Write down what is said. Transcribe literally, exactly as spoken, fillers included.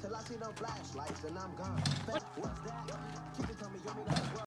Till I see no flashlights and I'm gone. What's that? Keep it on me, you me